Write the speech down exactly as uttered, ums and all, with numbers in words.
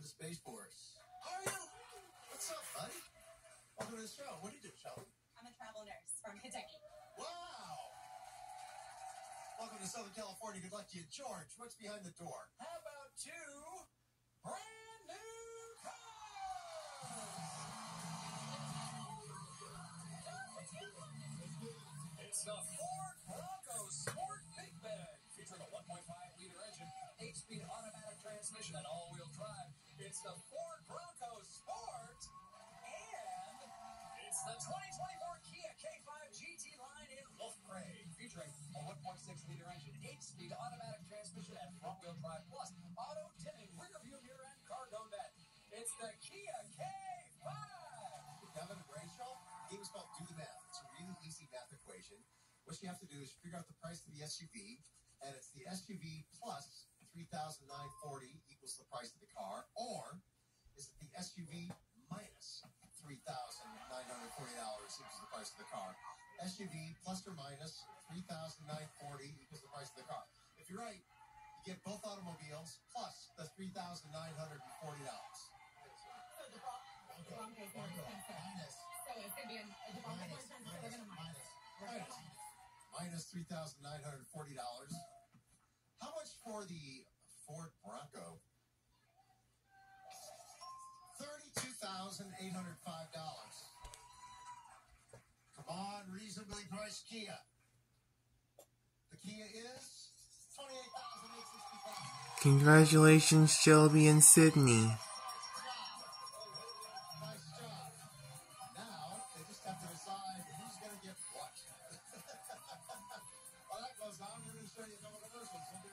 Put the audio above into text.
the Space Force. How are you? What's up, buddy? Welcome to the show. What do you do, Shelby? I'm a travel nurse from Kentucky. Wow! Welcome to Southern California. Good luck to you. George, what's behind the door? How about two brand new cars? It's the Ford Bronco Sport Big Bag, featuring a one point five liter engine, eight speed automatic transmission, and all-wheel drive. It's the Ford Bronco Sport, and it's the twenty twenty-four Kia K five G T line in Wolf Gray, featuring a one point six liter engine, eight speed automatic transmission, and front-wheel drive, plus auto-dimming rear-view mirror and cargo net. It's the Kia K five. Kevin and Rachel, the game is called Do the Math. It's a really easy math equation. What you have to do is figure out the price of the S U V, and it's the S U V plus three thousand nine hundred forty dollars equals the price of the car, or is it the S U V minus three thousand nine hundred forty dollars equals the price of the car? S U V plus or minus three thousand nine hundred forty dollars equals the price of the car. If you're right, you get both automobiles plus the three thousand nine hundred forty dollars. So the Bronco, Bronco is more expensive. Minus. So it's going to be a, the Bronco more expensive, so we're going to minus. Minus. Minus three thousand nine hundred forty dollars. How much for the Ford Bronco? thirty-two thousand eight hundred five dollars. Come on, reasonably priced Kia. The Kia is twenty-eight thousand eight hundred sixty-five dollars. Congratulations, Shelby and Sydney. Nice job. Now, they just have to decide who's going to get what. While that goes on, we're going to show you a couple of commercials.